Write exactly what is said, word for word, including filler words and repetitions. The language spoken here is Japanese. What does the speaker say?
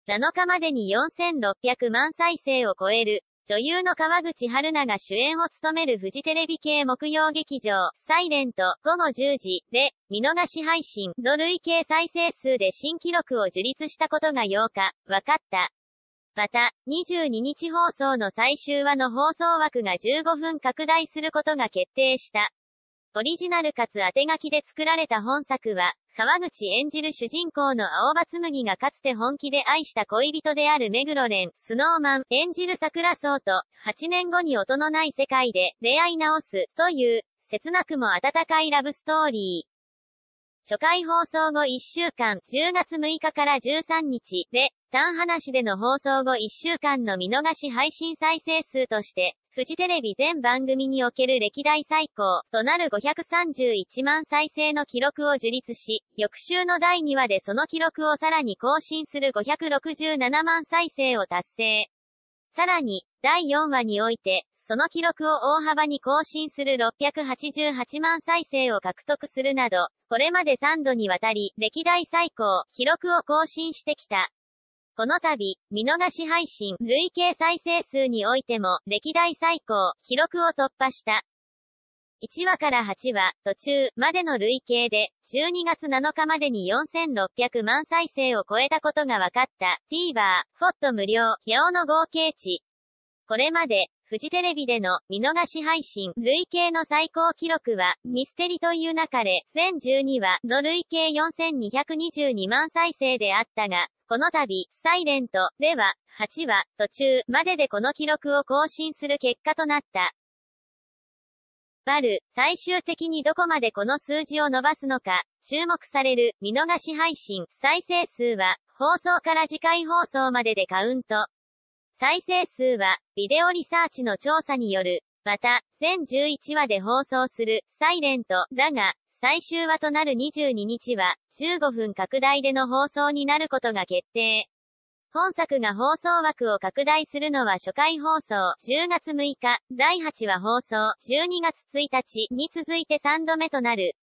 なのかまでによんせんろっぴゃくまん再生を超える。女優の川口春奈が主演を務めるフジテレビ系木曜劇場、サイレント、午後じゅうじで、見逃し配信の累計再生数で新記録を樹立したことがようか、分かった。また、にじゅうににち放送の最終話の放送枠がじゅうごふん拡大することが決定した。オリジナルかつ当て書きで作られた本作は、川口演じる主人公の青葉紬がかつて本気で愛した恋人である目黒蓮、スノーマン演じる桜草と、はちねんごに音のない世界で出会い直す、という、切なくも温かいラブストーリー。初回放送後いっしゅうかん、じゅうがつむいかからじゅうさんにちで、単話での放送後いっしゅうかんの見逃し配信再生数として、フジテレビ全番組における歴代最高となるごひゃくさんじゅういちまん再生の記録を樹立し、翌週のだいにわでその記録をさらに更新するごひゃくろくじゅうななまん再生を達成。さらに、だいよんわにおいて、その記録を大幅に更新するろっぴゃくはちじゅうはちまん再生を獲得するなど、これまでさんどにわたり、歴代最高、記録を更新してきた。この度、見逃し配信、累計再生数においても、歴代最高、記録を突破した。いちわからはちわ、途中までの累計で、じゅうにがつなのかまでによんせんろっぴゃくまん再生を超えたことが分かった。TVer、フォット無料、表の合計値。これまで、フジテレビでの見逃し配信累計の最高記録は、ミステリという流れ、全じゅうにわの累計よんせんにひゃくにじゅうにまん再生であったが、この度、サイレントでは、はちわ途中まででこの記録を更新する結果となった。バル、最終的にどこまでこの数字を伸ばすのか、注目される見逃し配信再生数は、放送から次回放送まででカウント。再生数は、ビデオリサーチの調査による。また、全じゅういちわで放送する、サイレント、だが、最終話となるにじゅうににちは、じゅうごふん拡大での放送になることが決定。本作が放送枠を拡大するのは初回放送、じゅうがつむいか、だいはちわ放送、じゅうにがつついたちに続いてさんどめとなる。